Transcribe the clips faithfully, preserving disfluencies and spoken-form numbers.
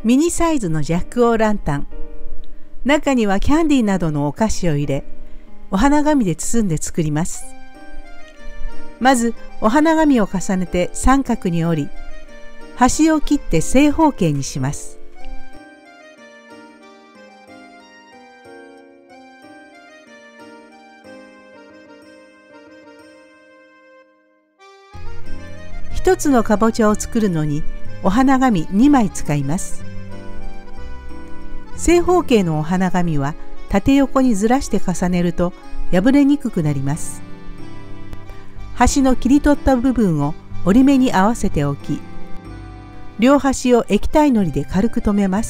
ミニサイズのジャックオーランタン。中にはキャンディーなどのお菓子を入れ、お花紙で包んで作ります。まずお花紙を重ねて三角に折り、端を切って正方形にします。一つのかぼちゃを作るのにお花紙にまい使います。正方形のお花紙は縦横にずらして重ねると破れにくくなります。端の切り取った部分を折り目に合わせておき、両端を液体のりで軽く留めます。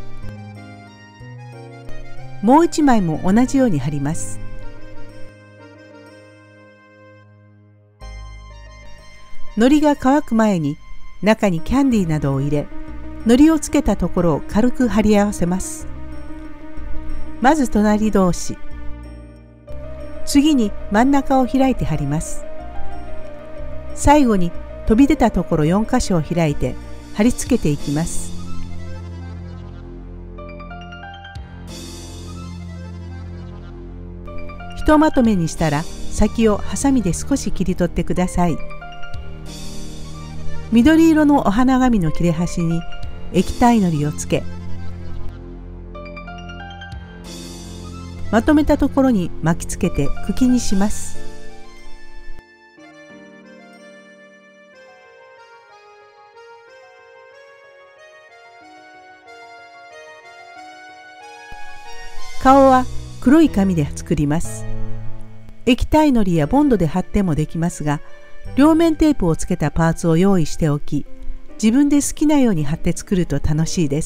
もう一枚も同じように貼ります。のりが乾く前に中にキャンディーなどを入れ、のりをつけたところを軽く貼り合わせます。まず隣同士、次に真ん中を開いて貼ります。最後に飛び出たところよんかしょを開いて貼り付けていきます。ひとまとめにしたら先をハサミで少し切り取ってください。緑色のお花紙の切れ端に液体のりをつけ、まとめたところに巻きつけて茎にします。顔は黒い紙で作ります。液体のりやボンドで貼ってもできますが、両面テープをつけたパーツを用意しておき、自分で好きなように貼って作ると楽しいです。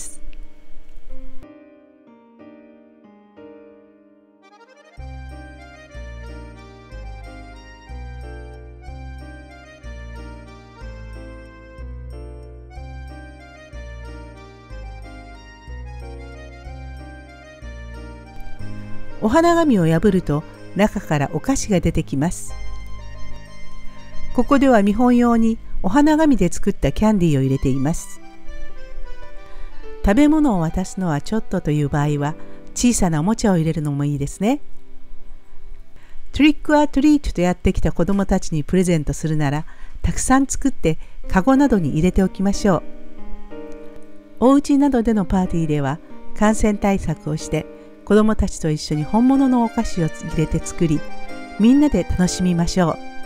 お花紙を破ると中からお菓子が出てきます。ここでは見本用にお花紙で作ったキャンディーを入れています。食べ物を渡すのはちょっとという場合は小さなおもちゃを入れるのもいいですね。トリックアトリートとやってきた子どもたちにプレゼントするなら、たくさん作ってカゴなどに入れておきましょう。お家などでのパーティーでは感染対策をして子どもたちと一緒に本物のお菓子を入れて作り、みんなで楽しみましょう。